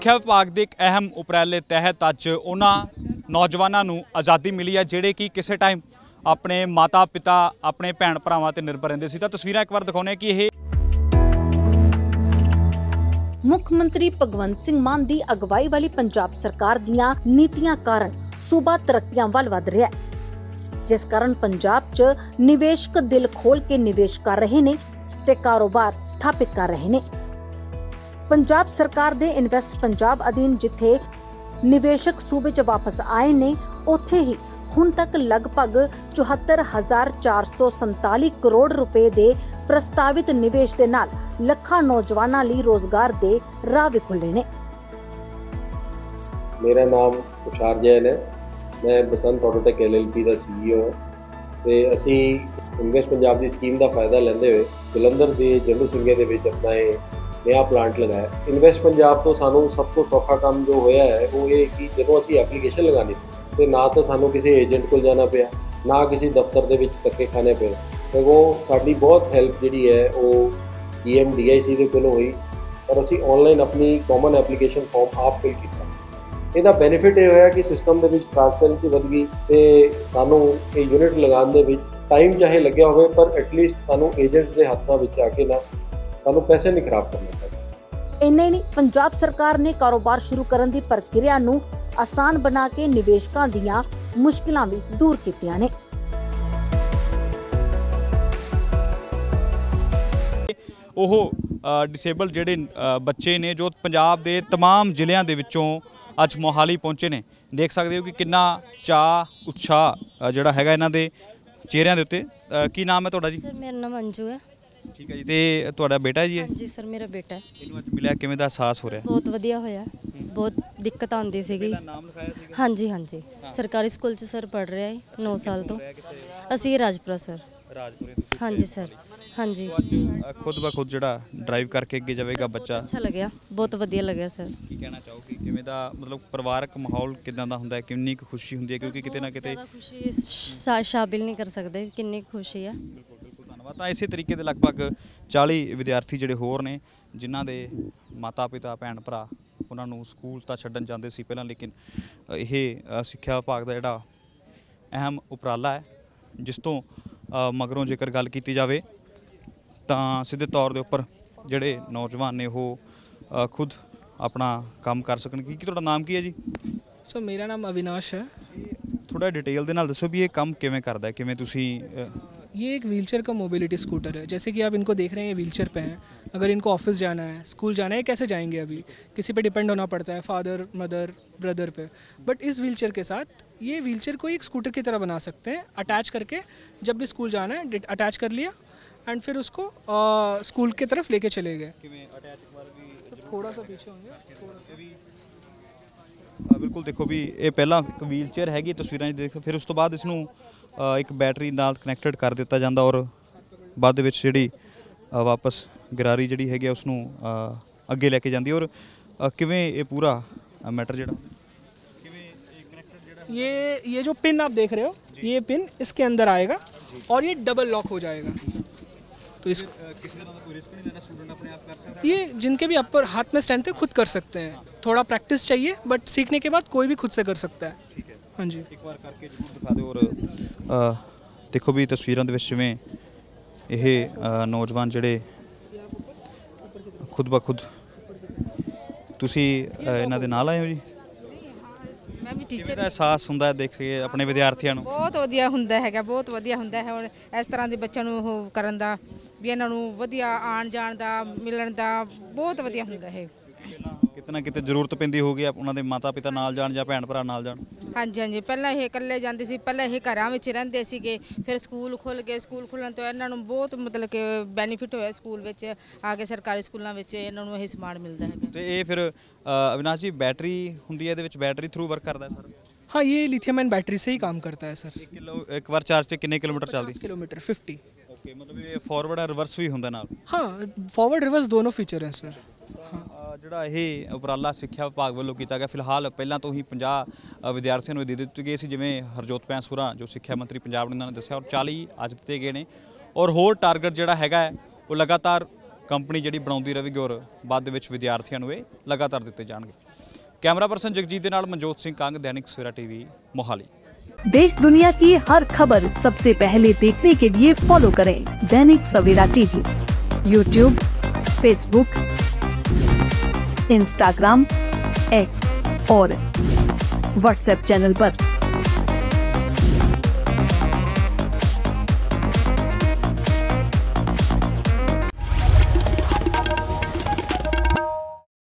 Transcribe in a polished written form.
ਸਿੱਖਿਆ ਵਿਭਾਗ ਦੇ ਇੱਕ ਅਹਿਮ ਉਪਰਾਲੇ ਤਹਿਤ ਅੱਜ ਉਹਨਾਂ ਨੌਜਵਾਨਾਂ ਨੂੰ ਆਜ਼ਾਦੀ ਮਿਲੀ ਹੈ ਜਿਹੜੇ ਕਿ ਕਿਸੇ ਟਾਈਮ ਆਪਣੇ ਮਾਤਾ ਪਿਤਾ ਆਪਣੇ ਭੈਣ ਭਰਾਵਾਂ ਤੇ ਨਿਰਭਰ ਰਹਿੰਦੇ ਸੀ। ਤਾਂ ਤਸਵੀਰਾਂ ਇੱਕ ਵਾਰ ਦਿਖਾਉਂਦੇ ਕਿ ਇਹ ਮੁੱਖ ਮੰਤਰੀ ਭਗਵੰਤ ਸਿੰਘ ਮਾਨ ਦੀ ਅਗਵਾਈ ਵਾਲੀ ਪੰਜਾਬ ਸਰਕਾਰ ਦੀਆਂ ਨੀਤੀਆਂ ਕਾਰਨ ਸੂਬਾ ਤਰੱਕੀਆਂ ਵੱਲ ਵਧ ਰਿਹਾ ਹੈ, ਜਿਸ ਕਾਰਨ ਪੰਜਾਬ 'ਚ ਨਿਵੇਸ਼ਕ ਦਿਲ ਖੋਲ ਕੇ ਨਿਵੇਸ਼ ਕਰ ਰਹੇ ਨੇ ਤੇ ਕਾਰੋਬਾਰ ਸਥਾਪਿਤ ਕਰ ਰਹੇ ਨੇ। ਪੰਜਾਬ ਸਰਕਾਰ ਦੇ ਇਨਵੈਸਟ ਪੰਜਾਬ ਅਧੀਨ ਜਿੱਥੇ ਨਿਵੇਸ਼ਕ ਸੂਬੇ 'ਚ ਵਾਪਸ ਆਏ ਨੇ, ਉੱਥੇ ਹੀ ਹੁਣ ਤੱਕ ਲਗਭਗ 74,447 ਕਰੋੜ ਰੁਪਏ ਦੇ ਪ੍ਰਸਤਾਵਿਤ ਨਿਵੇਸ਼ ਦੇ ਨਾਲ ਲੱਖਾਂ ਨੌਜਵਾਨਾਂ ਲਈ ਰੋਜ਼ਗਾਰ ਦੇ ਰਾਹ ਵੀ ਖੁੱਲੇ ਨੇ। मेरा नाम तुषार जैन है, मैं बसंत ऑटोटेक LLP का CEO ਹਾਂ ਤੇ ਅਸੀਂ ਇਨਵੈਸਟ ਪੰਜਾਬ ਦੀ ਸਕੀਮ ਦਾ ਫਾਇਦਾ ਲੈਂਦੇ ਹੋਏ ਜਲੰਧਰ ਦੇ ਜੰਡੂ ਸਿੰਘੇ ਦੇ ਵਿੱਚ ਆਪਣਾ ਇਹ ਨਵਾਂ ਪਲਾਂਟ ਲਗਾਇਆ। ਇਨਵੈਸਟ ਪੰਜਾਬ ਤੋਂ ਸਾਨੂੰ ਸਭ ਤੋਂ ਸੌਖਾ ਕੰਮ ਜੋ ਹੋਇਆ ਹੈ ਉਹ ਇਹ ਕਿ ਜਦੋਂ ਅਸੀਂ ਐਪਲੀਕੇਸ਼ਨ ਲਗਾਉਣੀ ਤੇ ਨਾ ਤਾਂ ਸਾਨੂੰ ਕਿਸੇ ਏਜੰਟ ਕੋਲ ਜਾਣਾ ਪਿਆ, ਨਾ ਕਿਸੇ ਦਫ਼ਤਰ ਦੇ ਵਿੱਚ ਧੱਕੇ ਖਾਣੇ ਪਏ, ਸਗੋਂ ਸਾਡੀ ਬਹੁਤ ਹੈਲਪ ਜਿਹੜੀ ਹੈ ਉਹ DIC ਦੇ ਕੋਲੋਂ ਹੋਈ ਪਰ ਅਸੀਂ ਆਨਲਾਈਨ ਆਪਣੀ ਕਾਮਨ ਐਪਲੀਕੇਸ਼ਨ ਫਾਰਮ ਆਪ ਫਿਲ ਕੀਤਾ। ਇਹਦਾ ਬੈਨੀਫਿਟ ਇਹ ਹੋਇਆ ਕਿ ਸਿਸਟਮ ਦੇ ਵਿੱਚ ਟ੍ਰਾਂਸਪੇਰੈਂਸੀ ਵਧ ਗਈ ਤੇ ਸਾਨੂੰ ਇਹ ਯੂਨਿਟ ਲਗਾਉਣ ਦੇ ਵਿੱਚ ਟਾਈਮ ਚਾਹੇ ਲੱਗਿਆ ਹੋਵੇ ਪਰ ਐਟਲੀਸਟ ਸਾਨੂੰ ਏਜੰਟਸ ਦੇ ਹੱਥਾਂ ਵਿੱਚ ਆ ਕੇ ਨਾ ਸਾਨੂੰ ਪੈਸੇ ਨਹੀਂ ਖਰਾਬ ਕਰਨੇ ਪੈਂਦੇ। ਇੰਨੇ ਨਹੀਂ, ਪੰਜਾਬ ਸਰਕਾਰ ਨੇ ਕਾਰੋਬਾਰ ਸ਼ੁਰੂ ਕਰਨ ਦੀ ਪ੍ਰਕਿਰਿਆ ਨੂੰ ਆਸਾਨ ਬਣਾ ਕੇ ਨਿਵੇਸ਼ਕਾਂ ਦੀਆਂ ਮੁਸ਼ਕਿਲਾਂ ਵੀ ਦੂਰ ਕੀਤੀਆਂ ਨੇ। ਉਹ ਡਿਸੇਬਲ ਜਿਹੜੇ ਬੱਚੇ ਨੇ ਜੋ ਪੰਜਾਬ ਦੇ तमाम ਜ਼ਿਲ੍ਹਿਆਂ ਦੇ ਵਿੱਚੋਂ ਅੱਜ ਮੋਹਾਲੀ ਪਹੁੰਚੇ ਨੇ। ਦੇਖ ਸਕਦੇ ਹੋ ਕਿ ਕਿੰਨਾ ਚਾਅ ਉਤਸ਼ਾਹ ਜਿਹੜਾ ਹੈਗਾ ਇਹਨਾਂ ਦੇ ਚਿਹਰਿਆਂ ਦੇ ਉੱਤੇ। ਕੀ ਨਾਮ ਹੈ ਤੁਹਾਡਾ ਜੀ? ਸਰ ਮੇਰਾ ਨਾਮ ਅੰਜੂ ਹੈ। ਠੀਕ ਹੈ ਜੀ, ਤੇ ਤੁਹਾਡਾ ਬੇਟਾ ਜੀ? ਹਾਂਜੀ ਸਰ ਮੇਰਾ ਬੇਟਾ ਹੈ। ਇਹਨੂੰ ਅੱਜ ਮਿਲਿਆ, ਕਿਵੇਂ ਦਾ ਅਹਿਸਾਸ ਹੋ ਰਿਹਾ? ਬਹੁਤ ਵਧੀਆ ਹੋਇਆ, ਬਹੁਤ ਦਿੱਕਤ ਆਉਂਦੀ ਸੀਗੀ। ਨਾਮ ਲਿਖਾਇਆ ਸੀਗਾ? ਹਾਂਜੀ ਸਰਕਾਰੀ ਸਕੂਲ 'ਚ ਸਰ ਪੜ੍ਹ ਰਿਹਾ ਹੈ 9 ਸਾਲ ਤੋਂ। ਅਸੀਂ ਰਾਜਪੁਰਾ ਸਰ। ਰਾਜਪੁਰੇ? ਹਾਂਜੀ ਸਰ। ਹਾਂਜੀ ਅੱਜ ਖੁਦ ਬ ਖੁਦ ਜਿਹੜਾ ਡਰਾਈਵ ਕਰਕੇ ਅੱਗੇ ਜਾਵੇਗਾ ਬੱਚਾ, ਅੱਛਾ ਲੱਗਿਆ, ਬਹੁਤ ਵਧੀਆ ਲੱਗਿਆ ਸਰ। ਕੀ ਕਹਿਣਾ ਚਾਹੋਗੇ, ਕਿਵੇਂ ਦਾ ਮਤਲਬ ਪਰਿਵਾਰਕ ਮਾਹੌਲ ਕਿਦਾਂ ਦਾ ਹੁੰਦਾ ਹੈ, ਕਿੰਨੀ ਕੁ ਖੁਸ਼ੀ ਹੁੰਦੀ ਹੈ? ਕਿਉਂਕਿ ਕਿਤੇ ਨਾ ਕਿਤੇ ਖੁਸ਼ੀ ਸ਼ਾਮਿਲ ਨਹੀਂ ਕਰ ਸਕਦੇ ਕਿੰਨੀ ਖੁਸ਼ੀ ਹੈ। ਬਿਲਕੁਲ ਧੰਨਵਾਦ। ਤਾਂ ਇਸੇ ਤਰੀਕੇ ਦੇ ਲਗਭਗ 40 ਵਿਦਿਆਰਥੀ ਜਿਹੜੇ ਹੋਰ ਨੇ ਜਿਨ੍ਹਾਂ ਦੇ ਮਾਤਾ ਪਿਤਾ ਭੈਣ ਭਰਾ ਉਹਨਾਂ ਨੂੰ ਸਕੂਲ ਤਾਂ ਛੱਡਣ ਜਾਂਦੇ ਸੀ ਪਹਿਲਾਂ, ਲੇਕਿਨ ਇਹ ਸਿੱਖਿਆ ਵਿਭਾਗ ਦਾ ਜਿਹੜਾ ਅਹਿਮ ਉਪਰਾਲਾ ਹੈ ਜਿਸ ਤੋਂ ਮਗਰੋਂ ਜੇਕਰ ਗੱਲ ਕੀਤੀ ਜਾਵੇ ਤਾਂ ਸਿੱਧੇ ਤੌਰ ਦੇ ਉੱਪਰ ਜਿਹੜੇ ਨੌਜਵਾਨ ਨੇ ਉਹ ਖੁਦ ਆਪਣਾ ਕੰਮ ਕਰ ਸਕਣਗੇ। ਕੀ ਤੁਹਾਡਾ ਨਾਮ ਕੀ ਹੈ ਜੀ? सर मेरा नाम अविनाश है। थोड़ा डिटेल ਦੇ ਨਾਲ ਦੱਸੋ ਵੀ ਇਹ ਕੰਮ ਕਿਵੇਂ ਕਰਦਾ ਹੈ, ਕਿਵੇਂ ਤੁਸੀਂ? ये एक व्हीलचेयर का मोबिलिटी स्कूटर है। जैसे कि आप इनको देख रहे हैं, ये व्हीलचेयर पे हैं। अगर इनको ऑफिस जाना है, स्कूल जाना है, कैसे जाएंगे? अभी किसी पे डिपेंड होना पड़ता है, फादर मदर ब्रदर पे। बट इस व्हीलचेयर के साथ ये व्हीलचेयर को एक स्कूटर की तरह बना सकते हैं, अटैच करके। जब भी स्कूल जाना है अटैच कर लिया एंड फिर उसको स्कूल की तरफ लेके चले गए। थोड़ा सा पीछे होंगे। बिल्कुल देखो भी ये पहला एक व्हीलचेयर हैगी, तस्वीरां देख, फिर उस तो बाद इसनूं एक बैटरी नाल कनैक्टेड कर दिता जाता और बाद दे विच जिहड़ी वापस गरारी जिहड़ी हैगी उसनूं अगे लैके जांदी। और किवें ये पूरा मैटर जिहड़ा ये जो पिन आप देख रहे हो, ये पिन इसके अंदर आएगा और ये डबल लॉक हो जाएगा। तो इस किसी तरह का कोई रिस्क नहीं लेना, स्टूडेंट अपने आप कर सकता है। ये जिनके भी अपर हाथ में स्ट्रेंथ है खुद कर सकते हैं, थोड़ा प्रैक्टिस चाहिए बट सीखने के बाद कोई भी खुद से कर सकता है। ठीक है, हाँ जी, एक बार करके जरूर दिखा दो। और देखो भी तस्वीरों ਦੇ ਵਿੱਚ ਜਿਵੇਂ ਇਹ ਨੌਜਵਾਨ ਜਿਹੜੇ ਖੁਦ ਬ ਖੁਦ ਤੁਸੀਂ ਇਹਨਾਂ ਦੇ ਨਾਲ ਆਏ ਹੋ ਜੀ? मैं भी टीचर ਦਾ ਅਹਿਸਾਸ ਹੁੰਦਾ ਦੇਖ ਕੇ ਆਪਣੇ ਵਿਦਿਆਰਥੀਆਂ ਨੂੰ? बहुत वधिया हुंदा हैगा, बहुत वधिया हुंदा है। ਹੁਣ ਇਸ ਤਰ੍ਹਾਂ ਦੇ ਬੱਚਿਆਂ ਨੂੰ ਉਹ ਕਰਨ ਦਾ ਵੀ ਇਹਨਾਂ ਨੂੰ ਵਧੀਆ ਆਉਣ ਜਾਣ ਦਾ ਮਿਲਣ ਦਾ ਬਹੁਤ ਵਧੀਆ ਹੁੰਦਾ ਹੈ। ਕਿਤੇ ਨਾ ਕਿਤੇ ਜ਼ਰੂਰਤ ਪੈਂਦੀ ਹੋਊਗੀ ਉਹਨਾਂ ਦੇ ਮਾਤਾ ਪਿਤਾ ਨਾਲ ਜਾਣ ਜਾਂ ਭੈਣ ਭਰਾ ਨਾਲ ਜਾਣ? ਹਾਂਜੀ ਪਹਿਲਾਂ ਇਹ ਇਕੱਲੇ ਜਾਂਦੇ ਸੀ, ਪਹਿਲਾਂ ਇਹ ਘਰਾਂ ਵਿੱਚ ਰਹਿੰਦੇ ਸੀਗੇ, ਫਿਰ ਸਕੂਲ ਖੁੱਲ੍ਹ ਗਏ। ਸਕੂਲ ਖੁੱਲ੍ਹਣ ਤੋਂ ਇਹਨਾਂ ਨੂੰ ਬਹੁਤ ਮਤਲਬ ਕਿ ਬੈਨੀਫਿਟ ਹੋਇਆ। ਸਕੂਲ ਵਿੱਚ ਆ ਕੇ ਸਰਕਾਰੀ ਸਕੂਲਾਂ ਵਿੱਚ ਇਹਨਾਂ ਨੂੰ ਇਹ ਸਮਾਨ ਮਿਲਦਾ ਹੈਗਾ। ਤੇ ਇਹ ਫਿਰ ਅਵਿਨਾਸ਼ ਜੀ ਬੈਟਰੀ ਹੁੰਦੀ ਹੈ ਇਹਦੇ ਵਿੱਚ, ਬੈਟਰੀ ਥਰੂ ਵਰਕ ਕਰਦਾ ਹੈ ਸਰ? हाँ ये लिथियम आयन बैटरी से ही काम करता है सर। ਇੱਕ ਵਾਰ ਚਾਰਜ ਤੇ ਕਿੰਨੇ ਕਿਲੋਮੀਟਰ ਚੱਲਦੀ? 50 किलोमीटर 50। ਓਕੇ, ਮਤਲਬ ਇਹ ਫਾਰਵਰਡ ਰਿਵਰਸ ਵੀ ਹੁੰਦਾ ਨਾਲ? हाँ फॉरवर्ड रिवर्स दोनों फीचर हैं सर। ਜਿਹੜਾ ਇਹ ਉਪਰਾਲਾ ਸਿੱਖਿਆ ਵਿਭਾਗ ਵੱਲੋਂ ਕੀਤਾ ਗਿਆ, ਫਿਲਹਾਲ ਪਹਿਲਾਂ ਤੋਂ ਹੀ 50 ਵਿਦਿਆਰਥੀਆਂ ਨੂੰ ਦੇ ਦਿੱਤੇ ਗਏ ਸੀ, ਜਿਵੇਂ ਹਰਜੋਤ ਪੈਂਸੂਰਾ ਜੋ ਸਿੱਖਿਆ ਮੰਤਰੀ ਪੰਜਾਬ ਨੇ ਉਹਨਾਂ ਨੇ ਦੱਸਿਆ, ਔਰ 40 ਅੱਜ ਦਿੱਤੇ ਗਏ ਨੇ। ਔਰ ਹੋਰ ਟਾਰਗੇਟ ਜਿਹੜਾ ਹੈਗਾ ਉਹ ਲਗਾਤਾਰ ਕੰਪਨੀ ਜਿਹੜੀ ਬਣਾਉਂਦੀ ਰਹੇਗੀ ਔਰ ਬਾਅਦ ਦੇ ਵਿੱਚ ਵਿਦਿਆਰਥੀਆਂ ਨੂੰ ਇਹ ਲਗਾਤਾਰ ਦਿੱਤੇ ਜਾਣਗੇ। कैमरा पर्सन जगजीत के नाल मनजोत सिंह कंग, दैनिक सवेरा टीवी, मोहाली। देश दुनिया की हर खबर सबसे पहले देखने के लिए फॉलो करें Dainik Savera TV, YouTube, Facebook, Instagram, X और व्हाट्सएप चैनल पर।